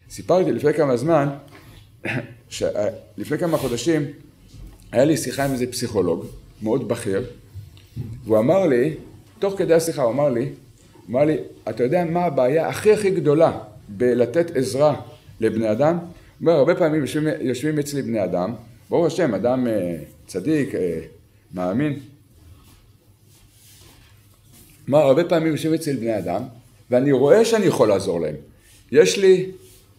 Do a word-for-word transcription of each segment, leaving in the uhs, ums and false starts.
סיפרתי לפני כמה זמן, לפני כמה חודשים, היה לי שיחה עם איזה פסיכולוג, מאוד בכיר, והוא אמר לי, תוך כדי השיחה הוא אמר לי, הוא אמר לי, אתה יודע מה הבעיה הכי הכי גדולה בלתת עזרה לבני אדם? הוא אומר, הרבה פעמים יושבים, יושבים אצלי בני אדם, ברוך השם, אדם צדיק, מאמין. מה, הרבה פעמים יושבים אצל בני אדם, ואני רואה שאני יכול לעזור להם. יש לי,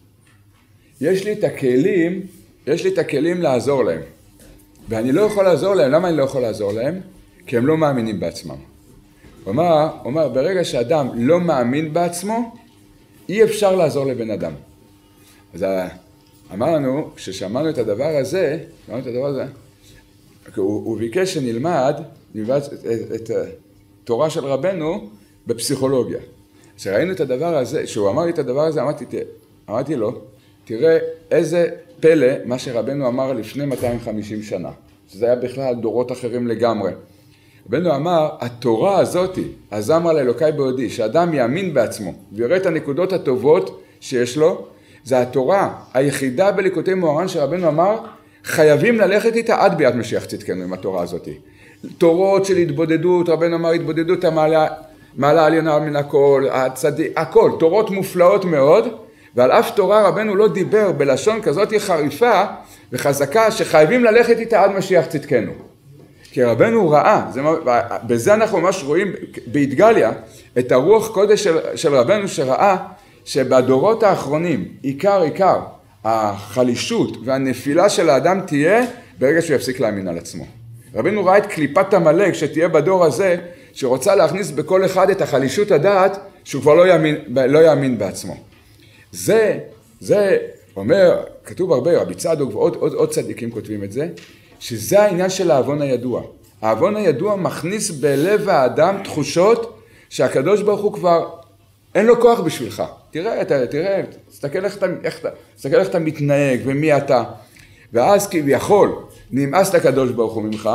יש לי את הכלים, יש לי את הכלים לעזור להם. ואני לא יכול לעזור להם. למה אני לא יכול לעזור להם? כי הם לא מאמינים בעצמם. הוא אומר, הוא אומר, ברגע שאדם לא מאמין בעצמו, אי אפשר לעזור לבן אדם. אז אמרנו, כששמענו את הדבר הזה, שמענו את הדבר הזה, הוא, הוא ביקש שנלמד, נלמד את, את, את התורה של רבנו בפסיכולוגיה. כשראינו את הדבר הזה, שהוא אמר לי את הדבר הזה, אמרתי, אמרתי לו, תראה איזה פלא מה שרבנו אמר לפני מאתיים וחמישים שנה. שזה היה בכלל דורות אחרים לגמרי. רבנו אמר, התורה הזאת, אז אמר לאלוקי בעודי, שאדם יאמין בעצמו, ויראה את הנקודות הטובות שיש לו, זה התורה היחידה בליקוטי מוהר"ן שרבנו אמר, חייבים ללכת איתה עד ביאת משיח צדקנו עם התורה הזאת. תורות של התבודדות, רבנו אמר, התבודדות המעלה, מעלה עליונה מן הכל, הצדיק, הכל, תורות מופלאות מאוד, ועל אף תורה רבנו לא דיבר בלשון כזאת חריפה וחזקה שחייבים ללכת איתה עד משיח צדקנו. כי רבנו ראה, זה, בזה אנחנו ממש רואים בהתגליה את הרוח קודש של, של רבנו שראה שבדורות האחרונים עיקר עיקר החלישות והנפילה של האדם תהיה ברגע שהוא יפסיק להאמין על עצמו. רבנו ראה את קליפת המלאק שתהיה בדור הזה שרוצה להכניס בכל אחד את החלישות הדעת שהוא כבר לא יאמין, לא יאמין בעצמו. זה, זה אומר, כתוב הרבה, רבי צדוק ועוד עוד, עוד צדיקים כותבים את זה, שזה העניין של האבון הידוע. האבון הידוע מכניס בלב האדם תחושות שהקדוש ברוך הוא כבר אין לו כוח בשבילך. תראה, אתה, תראה, תסתכל איך אתה, איך אתה, תסתכל איך אתה מתנהג ומי אתה. ואז כביכול נמאס לקדוש ברוך הוא ממך,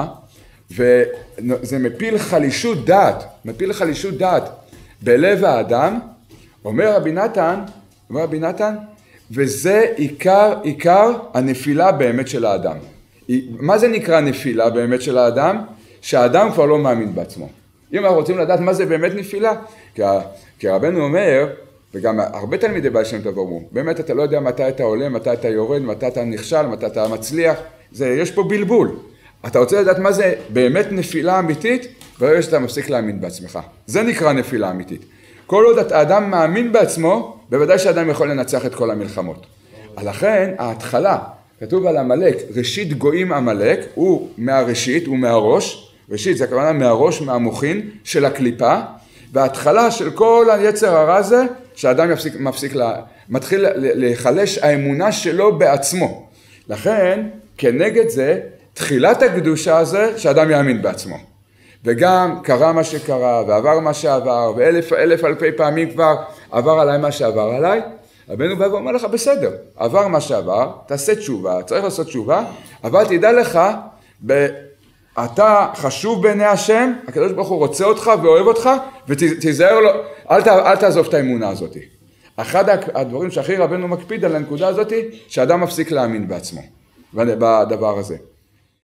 וזה מפיל חלישות דעת, מפיל חלישות דעת בלב האדם, אומר רבי נתן, אומר רבי נתן, וזה עיקר, עיקר הנפילה באמת של האדם. מה זה נקרא נפילה באמת של האדם? שהאדם כבר לא מאמין בעצמו. אם אנחנו רוצים לדעת מה זה באמת נפילה, כי רבנו אומר, וגם הרבה תלמידי בעל שם טוב אומרים, באמת אתה לא יודע מתי אתה עולה, מתי אתה יורד, מתי אתה נכשל, מתי אתה מצליח, זה, יש פה בלבול. אתה רוצה לדעת מה זה באמת נפילה אמיתית, ברגע שאתה מפסיק להאמין בעצמך. זה נקרא נפילה אמיתית. כל עוד האדם מאמין בעצמו, בוודאי שהאדם יכול לנצח את כל המלחמות. לכן ההתחלה, כתוב על המלאק, ראשית גויים המלאק, הוא מהראשית, הוא מהראש, ראשית זה הכוונה מהראש, מהמוחין של הקליפה, וההתחלה של כל היצר הרע הזה, שהאדם מפסיק, מפסיק לה, מתחיל לחלש האמונה שלו בעצמו. לכן, כנגד זה, תחילת הקדושה הזה, שהאדם יאמין בעצמו. וגם קרה מה שקרה, ועבר מה שעבר, ואלף אלף אלפי פעמים כבר עבר עליי מה שעבר עליי, רבנו בא ואומר לך, בסדר, עבר מה שעבר, תעשה תשובה, צריך לעשות תשובה, אבל תדע לך, ב... אתה חשוב בעיני השם, הקדוש ברוך הוא רוצה אותך ואוהב אותך, ותיזהר לו, אל, ת... אל תעזוב את האמונה הזאת. אחד הדברים שהכי רבנו מקפיד על הנקודה הזאת, שאדם מפסיק להאמין בעצמו, בדבר הזה.